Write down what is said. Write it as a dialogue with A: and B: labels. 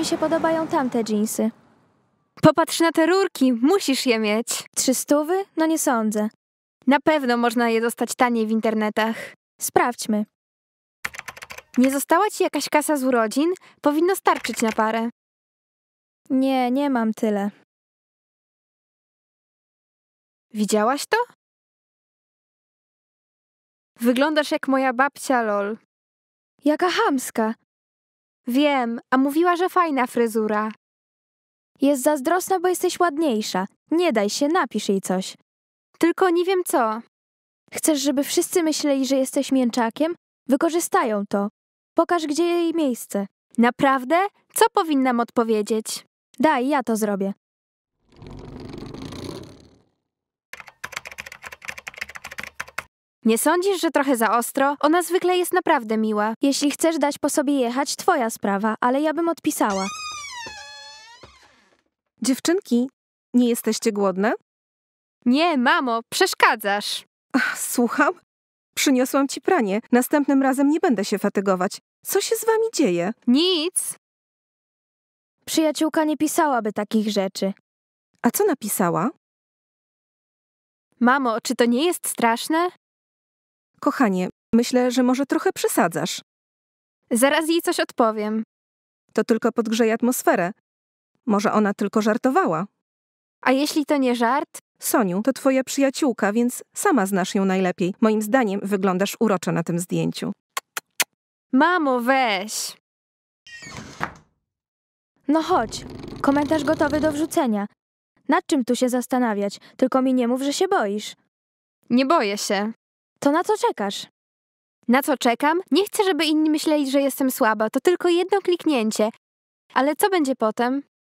A: mi się podobają tamte dżinsy.
B: Popatrz na te rurki, musisz je mieć.
A: 300? No nie sądzę.
B: Na pewno można je dostać taniej w internetach.
A: Sprawdźmy.
B: Nie została ci jakaś kasa z urodzin? Powinno starczyć na parę.
A: Nie, nie mam tyle.
B: Widziałaś to? Wyglądasz jak moja babcia, lol.
A: Jaka chamska.
B: Wiem, a mówiła, że fajna fryzura.
A: Jest zazdrosna, bo jesteś ładniejsza. Nie daj się, napisz jej coś.
B: Tylko nie wiem co.
A: Chcesz, żeby wszyscy myśleli, że jesteś mięczakiem? Wykorzystają to. Pokaż, gdzie jej miejsce.
B: Naprawdę? Co powinnam odpowiedzieć?
A: Daj, ja to zrobię.
B: Nie sądzisz, że trochę za ostro? Ona zwykle jest naprawdę miła.
A: Jeśli chcesz dać po sobie jechać, twoja sprawa, ale ja bym odpisała.
C: Dziewczynki, nie jesteście głodne?
B: Nie, mamo, przeszkadzasz.
C: Ach, słucham? Przyniosłam ci pranie. Następnym razem nie będę się fatygować. Co się z wami dzieje?
B: Nic.
A: Przyjaciółka nie pisałaby takich rzeczy.
C: A co napisała?
B: Mamo, czy to nie jest straszne?
C: Kochanie, myślę, że może trochę przesadzasz.
B: Zaraz jej coś odpowiem.
C: To tylko podgrzeje atmosferę. Może ona tylko żartowała.
B: A jeśli to nie żart?
C: Soniu, to twoja przyjaciółka, więc sama znasz ją najlepiej. Moim zdaniem wyglądasz uroczo na tym zdjęciu.
B: Mamo, weź.
A: No chodź, komentarz gotowy do wrzucenia. Nad czym tu się zastanawiać? Tylko mi nie mów, że się boisz.
B: Nie boję się.
A: To na co czekasz?
B: Na co czekam? Nie chcę, żeby inni myśleli, że jestem słaba. To tylko jedno kliknięcie. Ale co będzie potem?